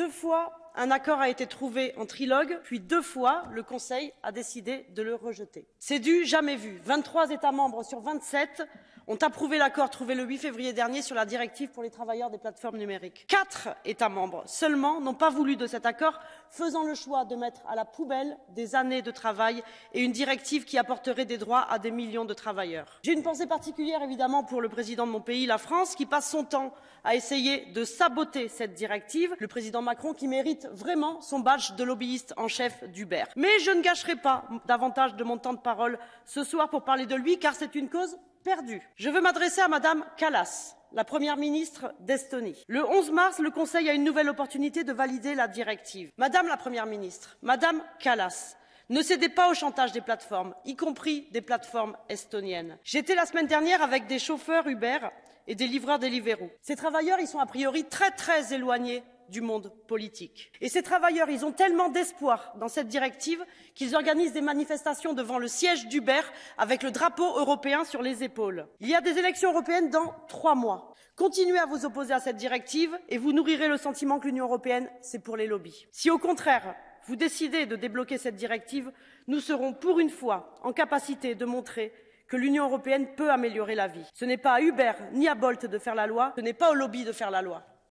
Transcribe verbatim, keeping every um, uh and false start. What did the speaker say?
Deux fois, un accord a été trouvé en trilogue, puis deux fois, le Conseil a décidé de le rejeter. C'est du jamais vu. vingt-trois États membres sur vingt-sept ont approuvé l'accord trouvé le huit février dernier sur la directive pour les travailleurs des plateformes numériques. Quatre États membres seulement n'ont pas voulu de cet accord, faisant le choix de mettre à la poubelle des années de travail et une directive qui apporterait des droits à des millions de travailleurs. J'ai une pensée particulière évidemment pour le président de mon pays, la France, qui passe son temps à essayer de saboter cette directive, le président Macron qui mérite vraiment son badge de lobbyiste en chef d'Uber. Mais je ne gâcherai pas davantage de mon temps de parole ce soir pour parler de lui, car c'est une cause perdue. Je veux m'adresser à Madame Kallas, la Première ministre d'Estonie. Le onze mars, le Conseil a une nouvelle opportunité de valider la directive. Madame la Première ministre, Madame Kallas, ne cédez pas au chantage des plateformes, y compris des plateformes estoniennes. J'étais la semaine dernière avec des chauffeurs Uber et des livreurs Deliveroo. Ces travailleurs, ils sont a priori très très éloignés du monde politique. Et ces travailleurs, ils ont tellement d'espoir dans cette directive qu'ils organisent des manifestations devant le siège d'Uber avec le drapeau européen sur les épaules. Il y a des élections européennes dans trois mois. Continuez à vous opposer à cette directive et vous nourrirez le sentiment que l'Union européenne, c'est pour les lobbies. Si au contraire, vous décidez de débloquer cette directive, nous serons pour une fois en capacité de montrer que l'Union européenne peut améliorer la vie. Ce n'est pas à Uber ni à Bolt de faire la loi, ce n'est pas aux lobbies de faire la loi.